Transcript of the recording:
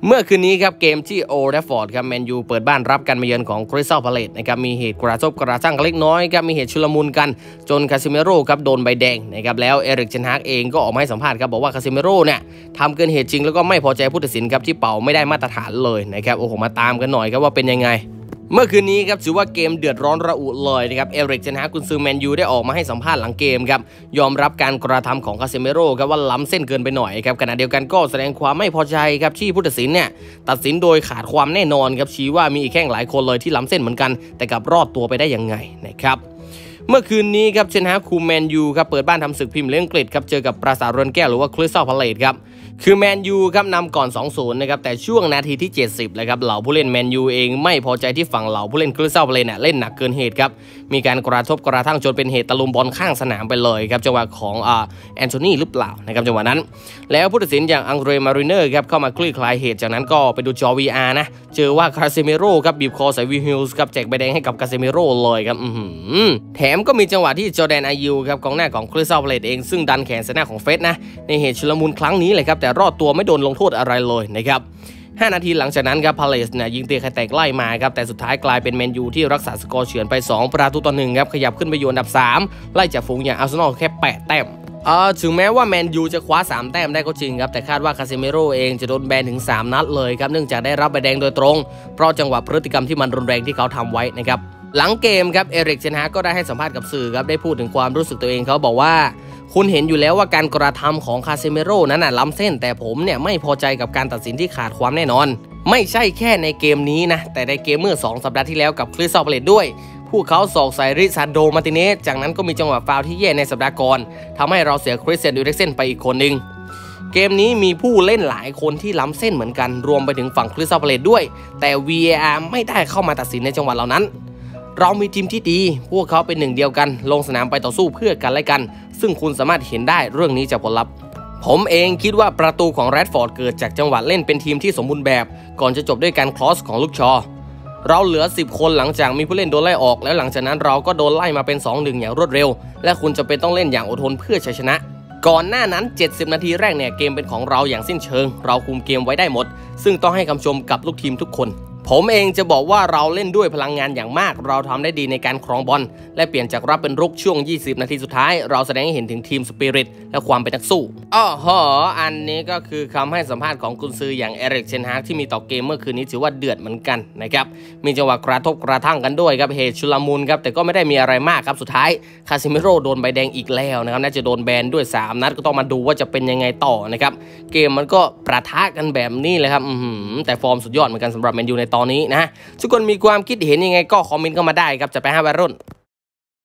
เมื่อคืนนี้ครับเกมที่โอลด์แทรฟฟอร์ดครับแมนยูเปิดบ้านรับการมาเยือนของคริสตัลพาเลซนะครับมีเหตุกระทบกระทั่งเล็กน้อยครับมีเหตุชุลมุนกันจนคาซิเมโร่ครับโดนใบแดงนะครับแล้วเอริก เทนฮากเองก็ออกมาให้สัมภาษณ์ครับบอกว่าคาซิเมโร่เนี่ยทำเกินเหตุจริงแล้วก็ไม่พอใจผู้ตัดสินครับที่เป่าไม่ได้มาตรฐานเลยนะครับโอ้โหมาตามกันหน่อยครับว่าเป็นยังไงเมื่อคืนนี้ครับถือว่าเกมเดือดร้อนระอุเลยนะครับเอริก เทนฮากกุนซือแมนยูได้ออกมาให้สัมภาษณ์หลังเกมครับยอมรับการกระทำของคาเซเมโร่ครับว่าล้ำเส้นเกินไปหน่อยครับขณะเดียวกันก็แสดงความไม่พอใจครับที่ผู้ตัดสินเนี่ยตัดสินโดยขาดความแน่นอนครับชี้ว่ามีอีกแข้งหลายคนเลยที่ล้ำเส้นเหมือนกันแต่กลับรอดตัวไปได้ยังไงนะครับเมื่อคืนนี้ครับเทนฮากคุมแมนยูครับเปิดบ้านทำศึกพรีเมียร์ลีกอังกฤษครับเจอกับปราสาทเรือนแก้วหรือว่าคริสตัลพาเลซครับคือแมนยูครับนำก่อน 2-0 นะครับแต่ช่วงนาทีที่ 70เลยครับเหล่าผู้เล่นแมนยูเองไม่พอใจที่ฝั่งเหล่าผู้เล่นคริสตัลพาเลซเนี่ยเล่นหนักเกินเหตุครับมีการกระทบกระทั่งจนเป็นเหตุตะลุมบอลข้างสนามไปเลยครับจังหวะของแอนโทนีหรือเปล่านะครับจังหวะนั้นแล้วผู้ตัดสินอย่างอังเดรมาริเนอร์ครับเข้ามาคลี่คลายเหตุจากนั้นก็ไปดูจอ VR นะเจอว่าคาเซเมโร่ครับบีบคอใส่วิลฮิลส์ครับแจกใบแดงให้กับคาเซเมโร่เลยครับแถมก็มีจังหวะที่จอร์แดนอายูครับกองหน้าของคริสตัลพาเลซเองซึ่งดันแขนใส่หน้าของเฟสนะในเหตุชุลมุนครั้งนี้เลยครับแต่รอดตัวไม่โดนลงโทษอะไรเลยนะครับ5 นาทีหลังจากนั้นครับพาเลซเนี่ยยิงเตะไข่แตกไล่มาครับแต่สุดท้ายกลายเป็นแมนยูที่รักษาสกอร์เฉือนไป2-1ครับขยับขึ้นไปอยู่อันดับ3ไล่จากฝูงอย่างอาร์เซนอลแค่8 แต้มถึงแม้ว่าแมนยูจะคว้า3 แต้มได้ก็จริงครับแต่คาดว่าคาเซเมโร่เองจะโดนแบนถึง3 นัดเลยครับเนื่องจากได้รับใบแดงโดยตรงเพราะจังหวะพฤติกรรมที่มันรุนแรงที่เขาทำไว้นะครับหลังเกมครับเอริก เทนฮากก็ได้ให้สัมภาษณ์กับสื่อครับได้พูดถึงความรู้สึกตัวเองเขาบอกว่าคุณเห็นอยู่แล้วว่าการกระทำของคาเซเมโร่นั้นล้ำเส้นแต่ผมเนี่ยไม่พอใจกับการตัดสินที่ขาดความแน่นอนไม่ใช่แค่ในเกมนี้นะแต่ในเกมเมื่อ2 สัปดาห์ที่แล้วกับคริสตัลพาเลซด้วยพวกเขาสอกใส่ริซาร์โด มาร์ติเนสจากนั้นก็มีจังหวะฟาวล์ที่แย่ในสัปดาห์ก่อนทำให้เราเสียคริสเตียน เอริกเซนไปอีกคนหนึ่งเกมนี้มีผู้เล่นหลายคนที่ล้ำเส้นเหมือนกันรวมไปถึงฝั่งคริสตัลพาเลซด้วยแต่ VAR ไม่ได้เข้ามาตัดสินในจังหวะเหล่านั้นเรามีทีมที่ดีพวกเขาเป็นหนึ่งเดียวกันลงสนามไปต่อสู้เพื่อกันและกันซึ่งคุณสามารถเห็นได้เรื่องนี้จากผลลัพธ์ผมเองคิดว่าประตูของแรดฟอร์ดเกิดจากจังหวะเล่นเป็นทีมที่สมบูรณ์แบบก่อนจะจบด้วยการครอสของลูกชอเราเหลือ10 คนหลังจากมีผู้เล่นโดนไล่ออกแล้วหลังจากนั้นเราก็โดนไล่มาเป็น 2-1 อย่างรวดเร็วและคุณจะเป็นต้องเล่นอย่างอดทนเพื่อชัยชนะก่อนหน้านั้น70 นาทีแรกเนี่ยเกมเป็นของเราอย่างสิ้นเชิงเราคุมเกมไว้ได้หมดซึ่งต้องให้คำชมกับลูกทีมทุกคนผมเองจะบอกว่าเราเล่นด้วยพลังงานอย่างมากเราทำได้ดีในการครองบอลและเปลี่ยนจากรับเป็นรุกช่วง20 นาทีสุดท้ายเราแสดงให้เห็นถึงทีมสปิริตและความเป็นนักสู้อันนี้ก็คือคำให้สัมภาษณ์ของกุนซืออย่างเอริก เทนฮากที่มีต่อเกมเมื่อคืนนี้ถือว่าเดือดเหมือนกันนะครับมีจังหวะกระทบกระทั่งกันด้วยครับเหตุชุลมุนครับแต่ก็ไม่ได้มีอะไรมากครับสุดท้ายคาซิเมโร่โดนใบแดงอีกแล้วนะครับน่าจะโดนแบนด้วย3 นัดก็ต้องมาดูว่าจะเป็นยังไงต่อนะครับเกมมันก็ประทะกันแบบนี้เลยครับแต่ฟอร์มสุดยอดเหมือนกันสำหรับแมนยูในตอนนี้นะทุกคนมีความคิดเห็นยังไงก็คอมเมนต์เข้ามาได้ครับจะไปให้วัยรุ่น